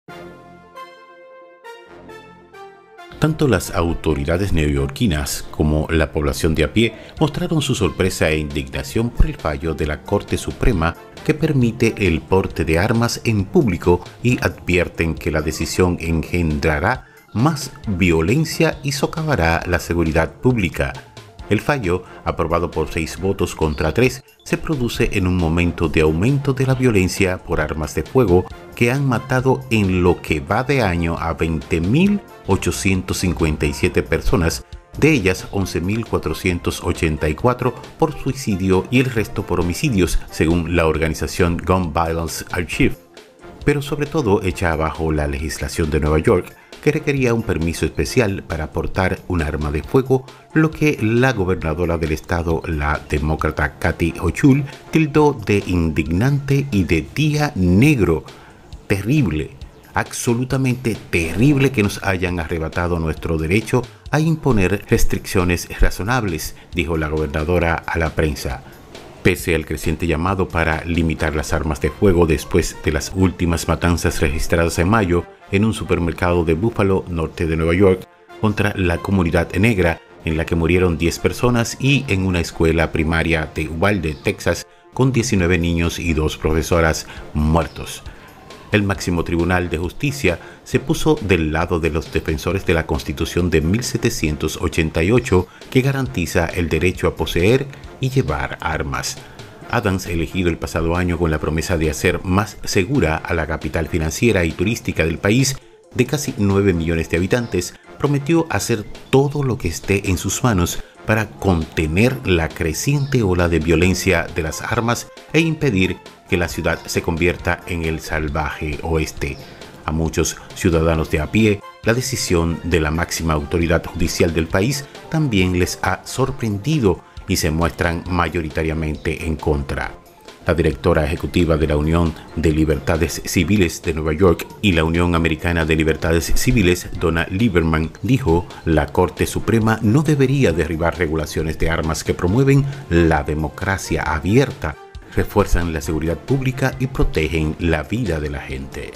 Tanto las autoridades neoyorquinas como la población de a pie mostraron su sorpresa e indignación por el fallo de la Corte Suprema que permite el porte de armas en público y advierten que la decisión engendrará más violencia y socavará la seguridad pública. El fallo, aprobado por 6 votos contra 3, se produce en un momento de aumento de la violencia por armas de fuego que han matado en lo que va de año a 20.857 personas, de ellas 11.484 por suicidio y el resto por homicidios, según la organización Gun Violence Archive. Pero sobre todo echa abajo la legislación de Nueva York, que requería un permiso especial para portar un arma de fuego, lo que la gobernadora del estado, la demócrata Kathy Hochul, tildó de indignante y de día negro. Terrible, absolutamente terrible que nos hayan arrebatado nuestro derecho a imponer restricciones razonables, dijo la gobernadora a la prensa. Pese al creciente llamado para limitar las armas de fuego después de las últimas matanzas registradas en mayo en un supermercado de Buffalo, norte de Nueva York, contra la comunidad negra, en la que murieron 10 personas, y en una escuela primaria de Uvalde, Texas, con 19 niños y 2 profesoras muertos. El máximo tribunal de justicia se puso del lado de los defensores de la Constitución de 1788, que garantiza el derecho a poseer y llevar armas. Adams, elegido el pasado año con la promesa de hacer más segura a la capital financiera y turística del país, de casi 9 millones de habitantes, prometió hacer todo lo que esté en sus manos para contener la creciente ola de violencia de las armas e impedir que la ciudad se convierta en el salvaje oeste. A muchos ciudadanos de a pie, la decisión de la máxima autoridad judicial del país también les ha sorprendido y se muestran mayoritariamente en contra. La directora ejecutiva de la Unión de Libertades Civiles de Nueva York y la Unión Americana de Libertades Civiles, Donna Lieberman, dijo: la Corte Suprema no debería derribar regulaciones de armas que promueven la democracia abierta, refuerzan la seguridad pública y protegen la vida de la gente.